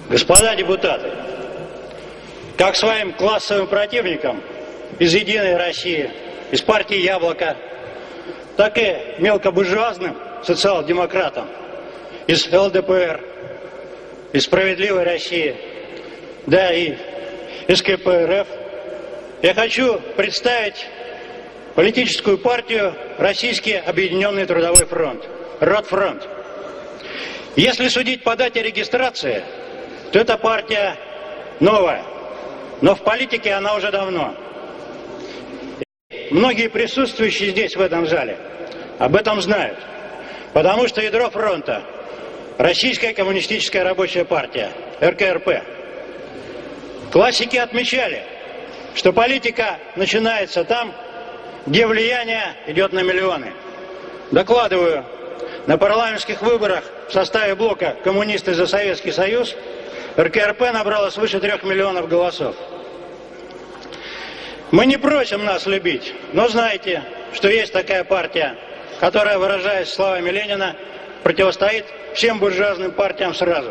Господа депутаты, как своим классовым противникам из «Единой России», из партии «Яблоко», так и мелкобуржуазным социал-демократам из ЛДПР, из «Справедливой России», да и из КПРФ, я хочу представить политическую партию «Российский объединенный трудовой фронт», РОТ-фронт. Если судить по дате регистрации, то эта партия новая, но в политике она уже давно. Многие присутствующие здесь, в этом зале, об этом знают, потому что ядро фронта – Российская коммунистическая рабочая партия, РКРП. Классики отмечали, что политика начинается там, где влияние идет на миллионы. Докладываю, на парламентских выборах в составе блока «Коммунисты за Советский Союз» РКРП набрала свыше 3 миллионов голосов. Мы не просим нас любить, но знайте, что есть такая партия, которая, выражаясь словами Ленина, противостоит всем буржуазным партиям сразу.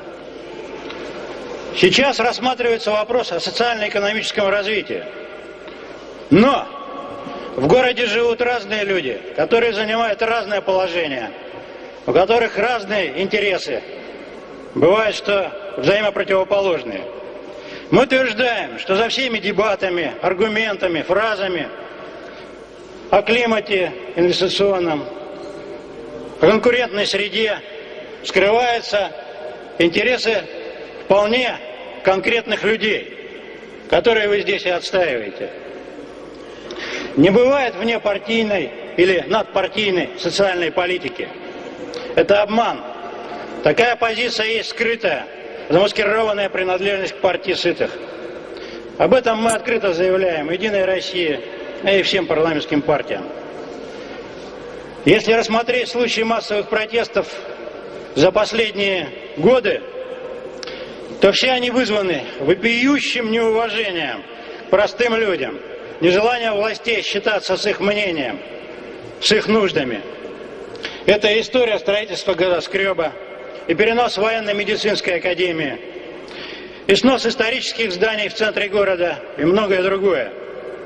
Сейчас рассматривается вопрос о социально-экономическом развитии. Но в городе живут разные люди, которые занимают разное положение, у которых разные интересы. Бывает, что взаимопротивоположные. Мы утверждаем, что за всеми дебатами, аргументами, фразами о климате инвестиционном, о конкурентной среде скрываются интересы вполне конкретных людей, которые вы здесь и отстаиваете. Не бывает внепартийной или надпартийной социальной политики. Это обман. Такая позиция есть скрытая, замаскированная принадлежность к партии сытых. Об этом мы открыто заявляем «Единой России» и всем парламентским партиям. Если рассмотреть случаи массовых протестов за последние годы, то все они вызваны вопиющим неуважением к простым людям, нежеланием властей считаться с их мнением, с их нуждами. Это история строительства газоскреба, и перенос военно-медицинской академии, и снос исторических зданий в центре города, и многое другое.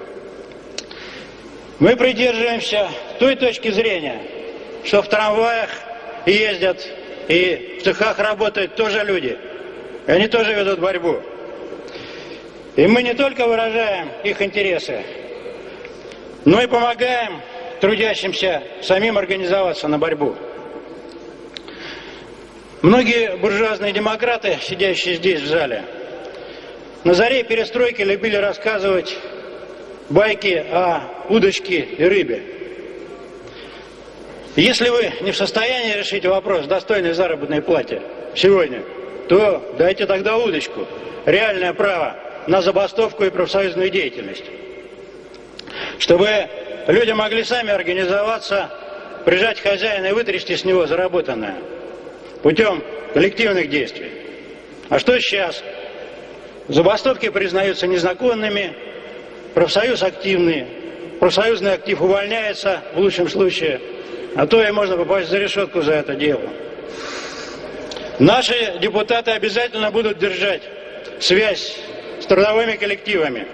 Мы придерживаемся той точки зрения, что в трамваях ездят и в цехах работают тоже люди, и они тоже ведут борьбу. И мы не только выражаем их интересы, но и помогаем трудящимся самим организоваться на борьбу. Многие буржуазные демократы, сидящие здесь в зале, на заре перестройки любили рассказывать байки о удочке и рыбе. Если вы не в состоянии решить вопрос достойной заработной платы сегодня, то дайте тогда удочку, реальное право на забастовку и профсоюзную деятельность, чтобы люди могли сами организоваться, прижать хозяина и вытрясти с него заработанное путем коллективных действий. А что сейчас? Забастовки признаются незаконными, профсоюз активный, профсоюзный актив увольняется в лучшем случае, а то и можно попасть за решетку за это дело. Наши депутаты обязательно будут держать связь с трудовыми коллективами,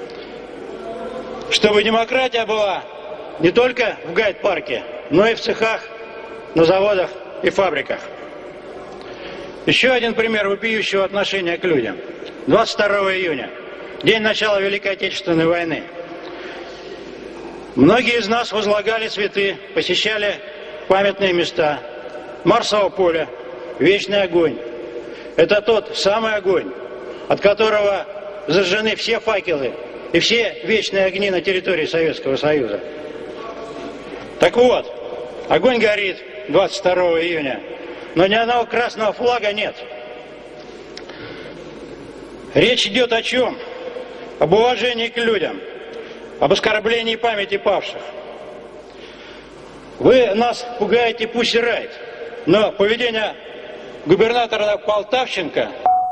чтобы демократия была не только в гайд-парке, но и в цехах, на заводах и фабриках. Еще один пример вопиющего отношения к людям. 22 июня, день начала Великой Отечественной войны. Многие из нас возлагали цветы, посещали памятные места. Марсово поле, вечный огонь. Это тот самый огонь, от которого зажжены все факелы и все вечные огни на территории Советского Союза. Так вот, огонь горит 22 июня. Но ни одного красного флага нет. Речь идет о чем? Об уважении к людям, об оскорблении памяти павших. Вы нас пугаете Pussy Riot, но поведение губернатора Полтавченко...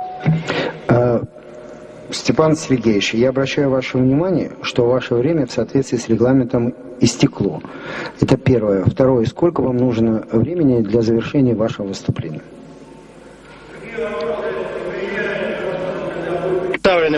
Степан Сергеевич, я обращаю ваше внимание, что ваше время в соответствии с регламентом истекло. Это первое. Второе. Сколько вам нужно времени для завершения вашего выступления?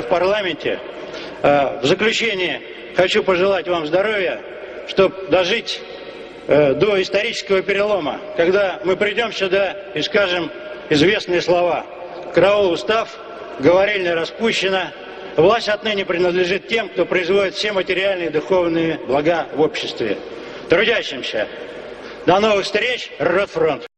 в парламенте. В заключение хочу пожелать вам здоровья, чтобы дожить до исторического перелома, когда мы придем сюда и скажем известные слова: «Караул, устав, говорильня распущена, власть отныне принадлежит тем, кто производит все материальные и духовные блага в обществе». Трудящимся. До новых встреч, Ротфронт!